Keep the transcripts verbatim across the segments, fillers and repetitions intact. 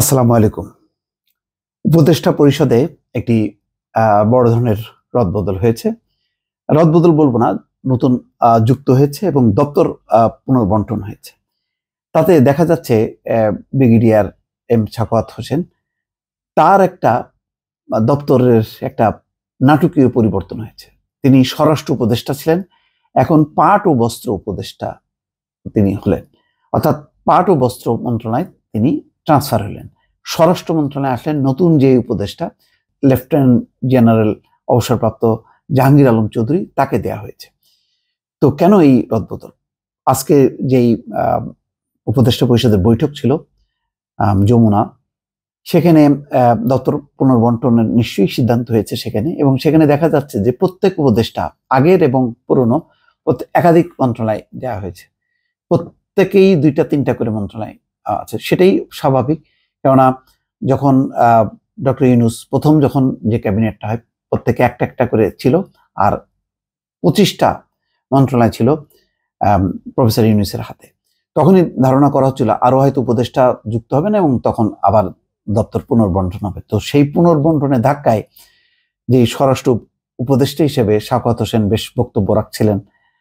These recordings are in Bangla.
আসসালামু আলাইকুম। উপদেষ্টা পরিষদে একটি আহ, বড় ধরনের রদবদল হয়েছে। রদবদল বলবো না, নতুন আহ, যুক্ত হয়েছে এবং দপ্তর আহ, পুনর্বন্টন হয়েছে। তাতে দেখা যাচ্ছে আহ, ব্রিগেডিয়ার এম সাখাওয়াত হোসেন তার একটা আহ, দপ্তরের একটা নাটকীয় পরিবর্তন হয়েছে। তিনি স্বরাষ্ট্র উপদেষ্টা ছিলেন, এখন পাট ও বস্ত্র উপদেষ্টা তিনি হলেন, অর্থাৎ পাট ও বস্ত্র মন্ত্রণালয় তিনি ট্রান্সফার হলেন। স্বরাষ্ট্র মন্ত্রণালয়ে আসলেন নতুন যে উপদেষ্টা লেফটেন্যান্ট জেনারেল অবসরপ্রাপ্ত জাহাঙ্গীর আলম চৌধুরী, তাকে দেয়া হয়েছে। তো কেন এই রদবদল? আজকে যেই আহ, উপদেষ্টা পরিষদের বৈঠক ছিল আহ, যমুনা, সেখানে আহ, দপ্তর পুনর্বন্টনের নিশ্চয়ই সিদ্ধান্ত হয়েছে সেখানে, এবং সেখানে দেখা যাচ্ছে যে প্রত্যেক উপদেষ্টা আগের এবং পুরনো একাধিক মন্ত্রণালয় দেওয়া হয়েছে। প্রত্যেকেই দুইটা তিনটা করে মন্ত্রণালয় আছে, সেটাই স্বাভাবিক। কেননা যখন ডক্টর ইউনূস প্রথম যখন যে ক্যাবিনেটটা হয়, প্রত্যেকে একটা একটা করে ছিল, আর পঁচিশটা মন্ত্রণালয় ছিল প্রফেসর ইউনূসের হাতে। তখনই ধারণা করা হচ্ছিল আরো হয়তো উপদেষ্টা যুক্ত হবে না, এবং তখন আবার দপ্তর পুনর্বন্টন হবে। তো সেই পুনর্বন্টনের ধাক্কায় যে স্বরাষ্ট্র উপদেষ্টা হিসেবে সাখাওয়াত হোসেন বেশ বক্তব্য রাখছিলেন,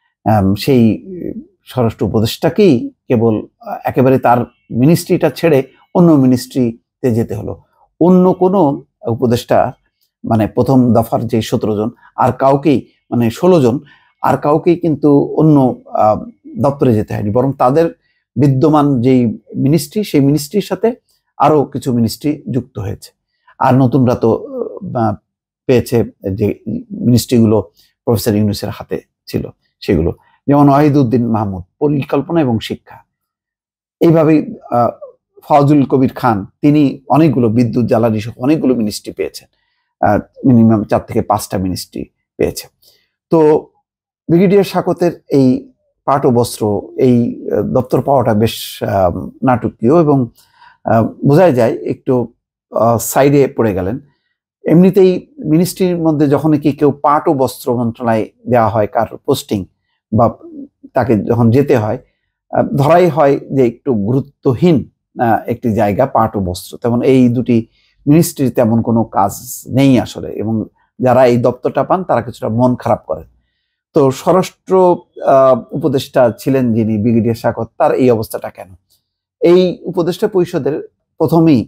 সেই স্বরাষ্ট্র উপদেষ্টাকেই কেবল একেবারে তার মিনিস্ট্রিটা ছেড়ে অন্য মিনিস্ট্রিতে যেতে হলো। অন্য কোনো উপদেষ্টা মানে প্রথম দফার যে সতেরো জন আর কাউকেই, মানে ষোলো জন আর কাউকেই কিন্তু অন্য দপ্তরে যেতে হয়নি, বরং তাদের বিদ্যমান যেই মিনিস্ট্রি সেই মিনিস্ট্রির সাথে আরো কিছু মিনিস্ট্রি যুক্ত হয়েছে। আর নতুনরা তো পেয়েছে যে মিনিস্ট্রিগুলো প্রফেসর ইউনূসের হাতে ছিল সেগুলো, যেমন ওয়াহিদউদ্দিন মাহমুদ পরিকল্পনা এবং শিক্ষা। এইভাবেই ফজলুল কবির খান, তিনি অনেকগুলো বিদ্যুৎ জ্বালানি সহ অনেকগুলো মিনিস্ট্রি পেয়েছেন, মিনিমাম চার থেকে পাঁচটা মিনিস্ট্রি পেয়েছে। তো ব্রিগেডিয়ার সাখাওয়াতের এই পাট ও বস্ত্র এই দপ্তর পাওয়াটা বেশ নাটকীয়, এবং বোঝাই যায় একটু সাইডে পড়ে গেলেন। এমনিতেই মিনিস্ট্রির মধ্যে যখন কি কেউ পাট ও বস্ত্র মন্ত্রণালয় দেওয়া হয় কার পোস্টিং, বা তাকে যখন যেতে হয়, ধরাই হয় যে একটু গুরুত্বহীন একটি জায়গা পাট ও বস্ত্র, তেমন এই দুটি মিনিস্ট্রির তেমন কোনো কাজ নেই আসলে, এবং যারা এই দপ্তরটা পান তারা কিছুটা মন খারাপ করেন। তো স্বরাষ্ট্র উপদেষ্টা ছিলেন যিনি ব্রিগেডিয়ার সাখাওয়াত, তার এই অবস্থাটা কেন? এই উপদেষ্টা পরিষদের প্রথমেই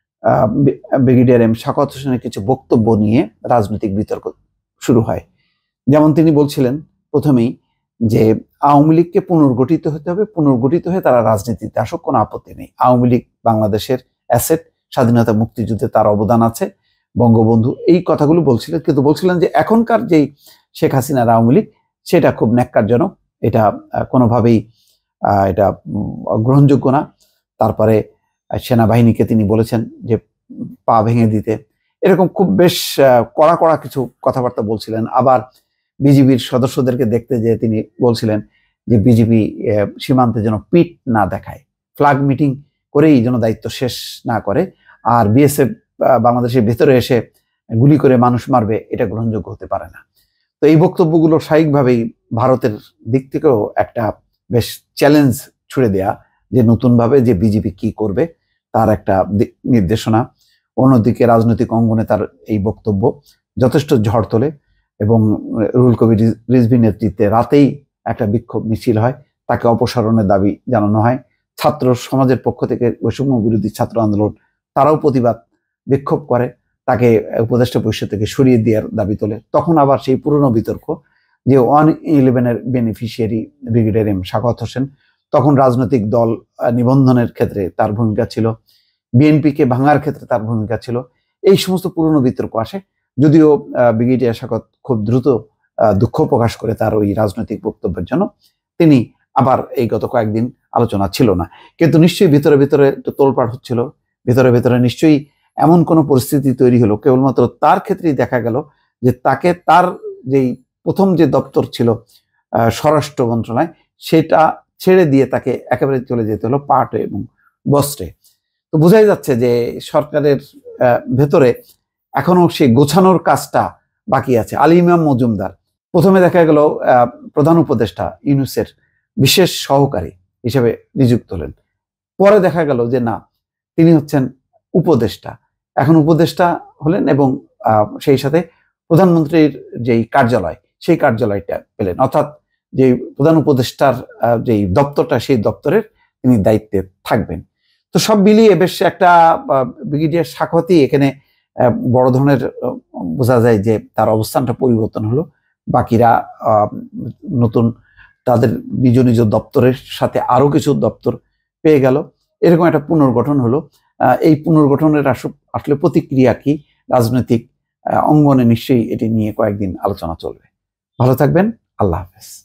ব্রিগেডিয়ার এম সাখাওয়াত হোসেনের কিছু বক্তব্য নিয়ে রাজনৈতিক বিতর্ক শুরু হয়। যেমন তিনি বলছিলেন প্রথমেই যে আওয়ামী লীগকে পুনর্গঠিত হতে হবে, পুনর্গঠিত হয়ে তারা রাজনীতিতে আসুক, কোনো আপত্তি নেই। আওয়ামী লীগ বাংলাদেশের অ্যাসেট, স্বাধীনতা মুক্তিযুদ্ধে তার অবদান আছে, বঙ্গবন্ধু, এই কথাগুলো বলছিলেন। কিন্তু বলছিলেন যে এখনকার যেই শেখ হাসিনার আওয়ামী লীগ, সেটা খুব ন্যাক্কারজনক, এটা কোনোভাবেই এটা গ্রহণযোগ্য না। তারপরে সেনাবাহিনীকে তিনি বলেছেন যে পা ভেঙে দিতে, এরকম খুব বেশ কড়া কড়া কিছু কথাবার্তা বলছিলেন। আবার বিজিবির সদস্যদেরকে দেখতে যেয়ে তিনি বলছিলেন যে বিজিবি সীমান্তে যেন পিঠ না দেখায়, ফ্ল্যাগ মিটিং করেই যেন দায়িত্ব শেষ না করে, আর বিএসএফ বাংলাদেশের ভেতরে এসে গুলি করে মানুষ মারবে, এটা গ্রহণযোগ্য হতে পারে না। তো এই বক্তব্যগুলো স্বাভাবিকভাবেই ভারতের দিক থেকেও একটা বেশ চ্যালেঞ্জ ছুড়ে দেয়া, যে নতুনভাবে যে বিজেপি কি করবে তার একটা নির্দেশনা। অন্যদিকে রাজনৈতিক অঙ্গনে তার এই বক্তব্য যথেষ্ট ঝড় তোলে, এবং রুহুল কবির রিজভীর নেতৃত্বে রাতেই একটা বিক্ষোভ মিছিল হয়, তাকে অপসারণের দাবি জানানো হয়। ছাত্র সমাজের পক্ষ থেকে বৈষম্য বিরোধী ছাত্র আন্দোলন তারাও প্রতিবাদ বিক্ষোভ করে, তাকে উপদেষ্টা পরিষদ থেকে সরিয়ে দেওয়ার দাবি তোলে। তখন আবার সেই পুরনো বিতর্ক যে ওয়ান ইলেভেনের beneficiary brigadier M Sakhawat Hossain, তখন রাজনৈতিক দল নিবন্ধনের ক্ষেত্রে তার ভূমিকা ছিল, বিএনপিকে ভাঙার ক্ষেত্রে তার ভূমিকা ছিল, এই সমস্ত পুরনো বিতর্ক আসে। যদিও ব্রিগেডিয়ার সাখাওয়াত খুব দ্রুত দুঃখ প্রকাশ করে তার ওই রাজনৈতিক বক্তব্যের জন্য, তিনি আবার এই গত কয়েকদিন আলোচনা ছিল না। কিন্তু নিশ্চয়ই ভিতরে ভিতরে একটু তোলপাড় হচ্ছিল, ভিতরে ভিতরে নিশ্চয়ই এমন কোনো পরিস্থিতি তৈরি হলো, কেবলমাত্র তার ক্ষেত্রেই দেখা গেল যে তাকে তার যেই প্রথম যে দপ্তর ছিল স্বরাষ্ট্র মন্ত্রণালয়, সেটা ছেড়ে দিয়ে তাকে একেবারে চলে যেতে হলো পাট এবং বস্ত্রে। তো বোঝাই যাচ্ছে যে সরকারের ভেতরে এখনো সেই গোছানোর কাজটা বাকি আছে। আলী ইমাম মজুমদার প্রথমে দেখা গেল প্রধান উপদেষ্টা ইউনূসের বিশেষ সহকারী হিসেবে নিযুক্ত হলেন, পরে দেখা গেল যে না, তিনি হচ্ছেন উপদেষ্টা, এখন উপদেষ্টা হলেন এবং সেই সাথে প্রধানমন্ত্রীর যেই কার্যালয় সেই কার্যালয়টা পেলেন, অর্থাৎ যে প্রধান উপদেষ্টার যেই দপ্তরটা সেই দপ্তরের তিনি দায়িত্বে থাকবেন। তো সব মিলিয়ে বেশ একটা ব্রিগেডিয়ার সাখাওয়াতই এখানে বড় ধরনের বোঝা যায় যে তার অবস্থানটা পরিবর্তন হলো, বাকিরা নতুন তাদের নিজ নিজ দপ্তরের সাথে আরো কিছু দপ্তর পেয়ে গেল, এরকম একটা পুনর্গঠন হলো। এই পুনর্গঠনের আসলে প্রতিক্রিয়া কি রাজনৈতিক অঙ্গনে নিশ্চয়ই এটি নিয়ে কয়েকদিন আলোচনা চলবে। ভালো থাকবেন, আল্লাহ হাফেজ।